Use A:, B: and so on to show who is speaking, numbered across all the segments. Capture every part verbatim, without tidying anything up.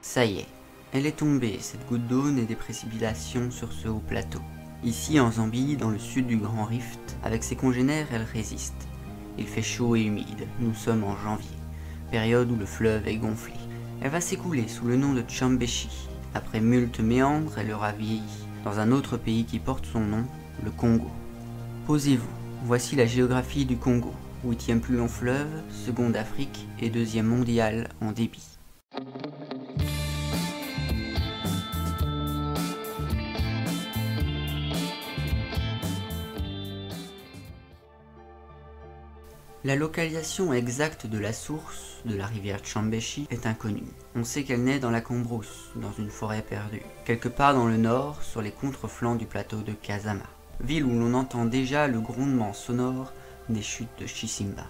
A: Ça y est, elle est tombée, cette goutte d'eau née des précipitations sur ce haut plateau. Ici en Zambie, dans le sud du Grand Rift, avec ses congénères, elle résiste. Il fait chaud et humide, nous sommes en janvier, période où le fleuve est gonflé. Elle va s'écouler sous le nom de Chambeshi. Après moult méandres, elle aura vieilli, dans un autre pays qui porte son nom, le Congo. Posez-vous, voici la géographie du Congo, huitième plus long fleuve, second d'Afrique et deuxième mondial en débit. La localisation exacte de la source de la rivière Chambeshi est inconnue. On sait qu'elle naît dans la Cambrousse, dans une forêt perdue, quelque part dans le nord, sur les contreflancs du plateau de Kasama, ville où l'on entend déjà le grondement sonore des chutes de Chisimba.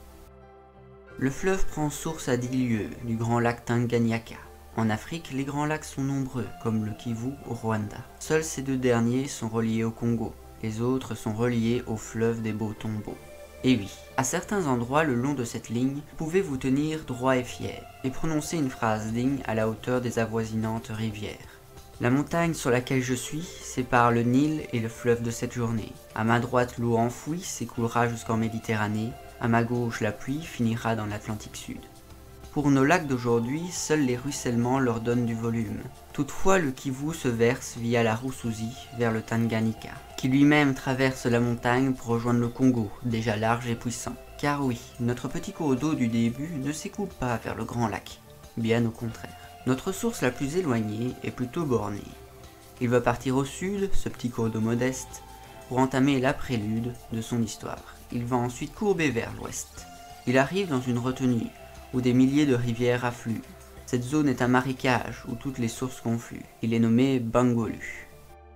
A: Le fleuve prend source à dix lieues du grand lac Tanganyika. En Afrique, les grands lacs sont nombreux, comme le Kivu au Rwanda. Seuls ces deux derniers sont reliés au Congo, les autres sont reliés au fleuve des Beaux-Tombeaux. Et oui, à certains endroits le long de cette ligne, pouvez-vous tenir droit et fier, et prononcer une phrase digne à la hauteur des avoisinantes rivières. La montagne sur laquelle je suis sépare le Nil et le fleuve de cette journée. À ma droite, l'eau enfouie s'écoulera jusqu'en Méditerranée, à ma gauche, la pluie finira dans l'Atlantique Sud. Pour nos lacs d'aujourd'hui, seuls les ruissellements leur donnent du volume. Toutefois, le Kivu se verse via la Rusizi vers le Tanganyika, qui lui-même traverse la montagne pour rejoindre le Congo, déjà large et puissant. Car oui, notre petit cours d'eau du début ne s'écoule pas vers le grand lac, bien au contraire. Notre source la plus éloignée est plutôt bornée. Il va partir au sud, ce petit cours d'eau modeste, pour entamer la prélude de son histoire. Il va ensuite courber vers l'ouest. Il arrive dans une retenue, où des milliers de rivières affluent. Cette zone est un marécage où toutes les sources confluent. Il est nommé Bangolu.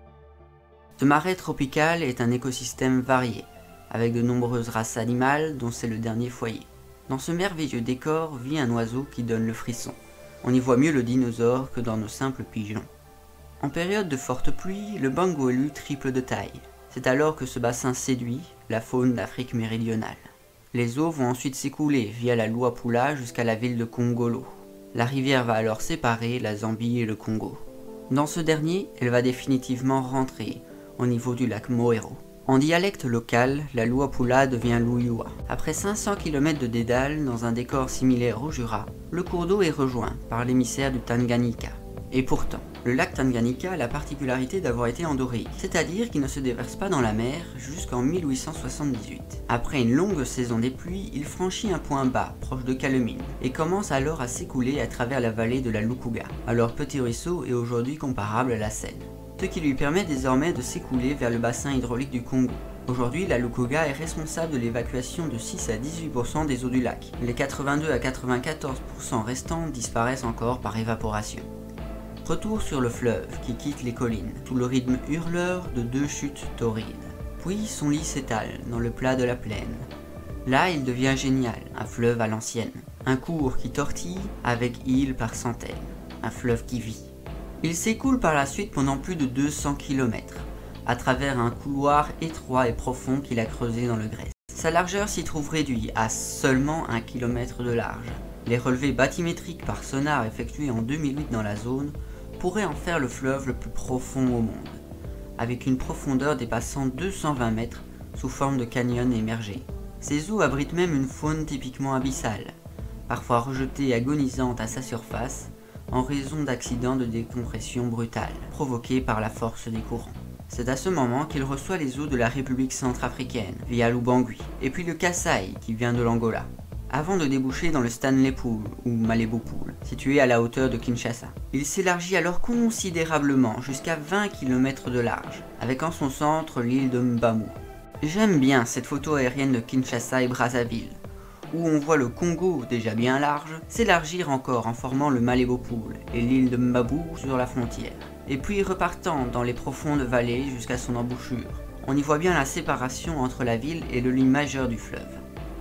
A: Ce marais tropical est un écosystème varié, avec de nombreuses races animales dont c'est le dernier foyer. Dans ce merveilleux décor vit un oiseau qui donne le frisson. On y voit mieux le dinosaure que dans nos simples pigeons. En période de forte pluie, le Bangolu triple de taille. C'est alors que ce bassin séduit la faune d'Afrique méridionale. Les eaux vont ensuite s'écouler via la Luapula jusqu'à la ville de Kongolo. La rivière va alors séparer la Zambie et le Congo. Dans ce dernier, elle va définitivement rentrer au niveau du lac Moero. En dialecte local, la Luapula devient Luyua. Après cinq cents kilomètres de dédale dans un décor similaire au Jura, le cours d'eau est rejoint par l'émissaire du Tanganyika. Et pourtant, le lac Tanganyika a la particularité d'avoir été endorréique, c'est-à-dire qu'il ne se déverse pas dans la mer jusqu'en mille huit cent soixante-dix-huit. Après une longue saison des pluies, il franchit un point bas, proche de Calemine, et commence alors à s'écouler à travers la vallée de la Lukuga, alors petit ruisseau et aujourd'hui comparable à la Seine, ce qui lui permet désormais de s'écouler vers le bassin hydraulique du Congo. Aujourd'hui, la Lukuga est responsable de l'évacuation de six à dix-huit pour cent des eaux du lac. Les quatre-vingt-deux à quatre-vingt-quatorze pour cent restants disparaissent encore par évaporation. Retour sur le fleuve qui quitte les collines, sous le rythme hurleur de deux chutes torrides. Puis son lit s'étale dans le plat de la plaine. Là, il devient génial, un fleuve à l'ancienne. Un cours qui tortille avec îles par centaines. Un fleuve qui vit. Il s'écoule par la suite pendant plus de deux cents kilomètres, à travers un couloir étroit et profond qu'il a creusé dans le Grèce. Sa largeur s'y trouve réduite à seulement un kilomètre de large. Les relevés bathymétriques par sonar effectués en deux mille huit dans la zone pourrait en faire le fleuve le plus profond au monde, avec une profondeur dépassant deux cent vingt mètres sous forme de canyon émergé. Ces eaux abritent même une faune typiquement abyssale, parfois rejetée et agonisante à sa surface en raison d'accidents de décompression brutale, provoqués par la force des courants. C'est à ce moment qu'il reçoit les eaux de la République centrafricaine, via l'Ubangui, et puis le Kasaï qui vient de l'Angola, avant de déboucher dans le Stanley Pool, ou Malebo Pool, situé à la hauteur de Kinshasa. Il s'élargit alors considérablement, jusqu'à vingt kilomètres de large, avec en son centre l'île de Mbamu. J'aime bien cette photo aérienne de Kinshasa et Brazzaville, où on voit le Congo, déjà bien large, s'élargir encore en formant le Malebo Pool et l'île de Mbamu sur la frontière, et puis repartant dans les profondes vallées jusqu'à son embouchure. On y voit bien la séparation entre la ville et le lit majeur du fleuve.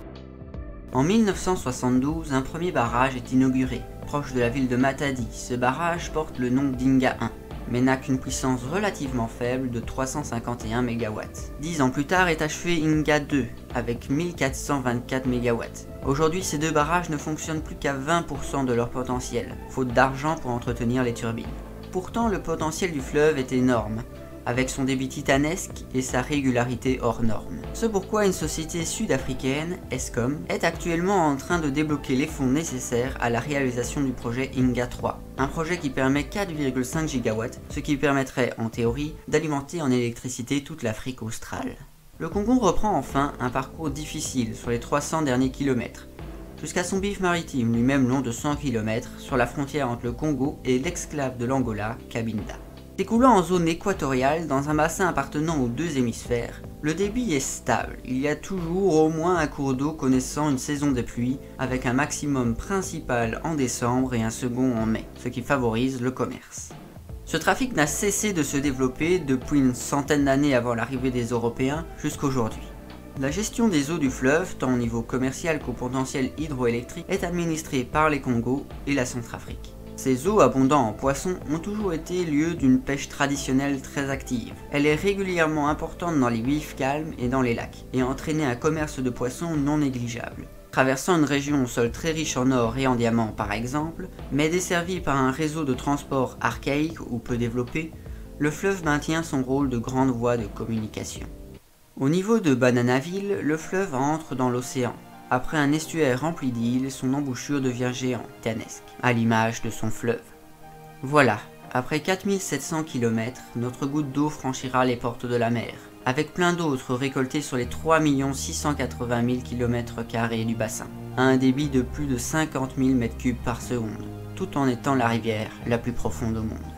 A: En mille neuf cent soixante-douze, un premier barrage est inauguré, proche de la ville de Matadi. Ce barrage porte le nom d'Inga un. mais n'a qu'une puissance relativement faible de trois cent cinquante et un mégawatts. Dix ans plus tard est achevé Inga deux avec mille quatre cent vingt-quatre mégawatts. Aujourd'hui, ces deux barrages ne fonctionnent plus qu'à vingt pour cent de leur potentiel, faute d'argent pour entretenir les turbines. Pourtant, le potentiel du fleuve est énorme, avec son débit titanesque et sa régularité hors norme. C'est pourquoi une société sud-africaine, Eskom, est actuellement en train de débloquer les fonds nécessaires à la réalisation du projet Inga trois, un projet qui permet quatre virgule cinq gigawatts, ce qui permettrait, en théorie, d'alimenter en électricité toute l'Afrique australe. Le Congo reprend enfin un parcours difficile sur les trois cents derniers kilomètres, jusqu'à son bif maritime, lui-même long de cent kilomètres, sur la frontière entre le Congo et l'exclave de l'Angola, Cabinda. S'écoulant en zone équatoriale, dans un bassin appartenant aux deux hémisphères, le débit est stable. Il y a toujours au moins un cours d'eau connaissant une saison de pluie, avec un maximum principal en décembre et un second en mai, ce qui favorise le commerce. Ce trafic n'a cessé de se développer depuis une centaine d'années avant l'arrivée des Européens jusqu'aujourd'hui. La gestion des eaux du fleuve, tant au niveau commercial qu'au potentiel hydroélectrique, est administrée par les Congos et la Centrafrique. Ces eaux abondant en poissons ont toujours été lieu d'une pêche traditionnelle très active. Elle est régulièrement importante dans les bifs calmes et dans les lacs, et a entraîné un commerce de poissons non négligeable. Traversant une région au sol très riche en or et en diamants par exemple, mais desservie par un réseau de transport archaïque ou peu développé, le fleuve maintient son rôle de grande voie de communication. Au niveau de Bananaville, le fleuve entre dans l'océan. Après un estuaire rempli d'îles, son embouchure devient géante, titanesque, à l'image de son fleuve. Voilà, après quatre mille sept cents kilomètres, notre goutte d'eau franchira les portes de la mer, avec plein d'autres récoltées sur les trois millions six cent quatre-vingt mille kilomètres carrés du bassin, à un débit de plus de cinquante mille mètres cubes par seconde, tout en étant la rivière la plus profonde au monde.